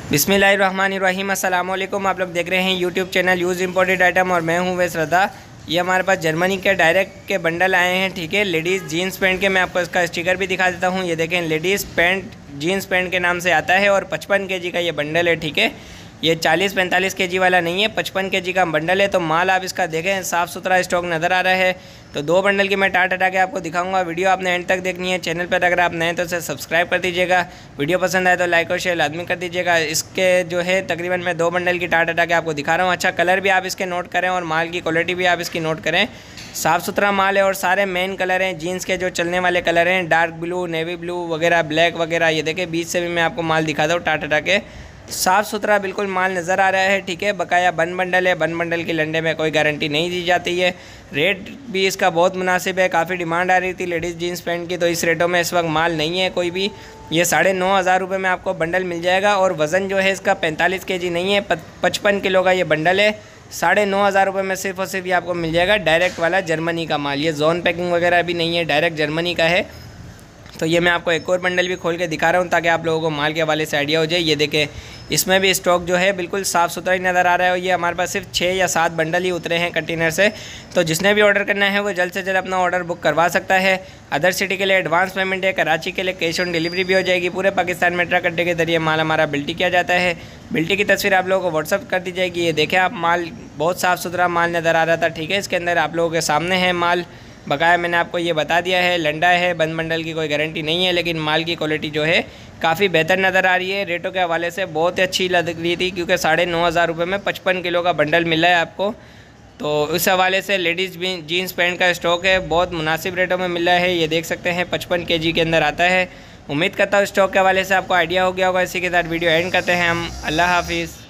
बिस्मिल्लाहिर्रहमानिर्रहीम। अस्सलाम वालेकुम। आप लोग देख रहे हैं YouTube channel use imported item और मैं हूं वैस रदा। ये हमारे पास जर्मनी के डायरेक्ट के बंडल आए हैं, ठीक है। लेडीज़ जीन्स पैंट के मैं आपको इसका स्टिकर भी दिखा देता हूं। ये देखें, लेडीज़ पैंट जीन्स पैंट के नाम से आता है और 55 kg का ये बंडल है, ठीक है। ये 40-45 kg वाला नहीं है, 55 kg का बंडल है। तो माल आप इसका देखें, साफ़ सुथरा स्टॉक नज़र आ रहा है। तो दो बंडल की मैं टाट हटा के आपको दिखाऊंगा। वीडियो आपने एंड तक देखनी है। चैनल पर अगर आप नए तो उसे सब्सक्राइब कर दीजिएगा। वीडियो पसंद आए तो लाइक और शेयर लाजमी कर दीजिएगा। इसके जो है तकरीबन मैं दो बंडल की टाट हटा के आपको दिखा रहा हूँ। अच्छा कलर भी आप इसके नोट करें और माल की क्वालिटी भी आप इसकी नोट करें। साफ़ सुथरा माल है और सारे मेन कलर हैं जीन्स के, जो चलने वाले कलर हैं, डार्क ब्लू, नेवी ब्लू वगैरह, ब्लैक वगैरह। ये देखें, बीच से भी मैं आपको माल दिखाता हूँ टाट हटा के। साफ़ सुथरा बिल्कुल माल नज़र आ रहा है, ठीक है। बकाया बन बंडल है, बन बंडल की लंडे में कोई गारंटी नहीं दी जाती है। रेट भी इसका बहुत मुनासिब है। काफ़ी डिमांड आ रही थी लेडीज़ जीन्स पैंट की, तो इस रेटों में इस वक्त माल नहीं है कोई भी। ये 9,500 रुपये में आपको बंडल मिल जाएगा और वज़न जो है इसका 45 kg नहीं है, 55 किलो का ये बंडल है। 9,500 रुपये में सिर्फ और सिर्फ ये आपको मिल जाएगा डायरेक्ट वाला जर्मनी का माल। ये जोन पैकिंग वगैरह भी नहीं है, डायरेक्ट जर्मनी का है। तो ये मैं आपको एक और बंडल भी खोल के दिखा रहा हूँ ताकि आप लोगों को माल के हवाले से आइडिया हो जाए। ये देखें, इसमें भी स्टॉक जो है बिल्कुल साफ़ सुथरा ही नज़र आ रहा है और ये हमारे पास सिर्फ 6 या 7 बंडल ही उतरे हैं कंटेनर से। तो जिसने भी ऑर्डर करना है वो जल्द से जल्द अपना ऑर्डर बुक करवा सकता है। अदर सिटी के लिए एडवांस पेमेंट है, कराची के लिए कैश ऑन डिलीवरी भी हो जाएगी। पूरे पाकिस्तान में ट्रक अड्डे के जरिए माल हमारा बिल्टी किया जाता है। बिल्टी की तस्वीर आप लोगों को व्हाट्सअप कर दी जाएगी। ये देखें आप, माल बहुत साफ़ सुथरा माल नज़र आ रहा था, ठीक है। इसके अंदर आप लोगों के सामने है माल। बकाया मैंने आपको ये बता दिया है, लंडा है, बंद बंडल की कोई गारंटी नहीं है, लेकिन माल की क्वालिटी जो है काफ़ी बेहतर नज़र आ रही है। रेटों के हवाले से बहुत अच्छी लग रही थी क्योंकि 9,500 रुपये में 55 किलो का बंडल मिला है आपको। तो इस हवाले से लेडीज़ जीन्स पैंट का स्टॉक है, बहुत मुनासिब रेटों में मिला है। ये देख सकते हैं 55 kg के अंदर आता है। उम्मीद करता हूँ स्टॉक के हवाले से आपको आइडिया हो गया होगा। इसी के साथ वीडियो एंड करते हैं हम। अल्लाह हाफिज़।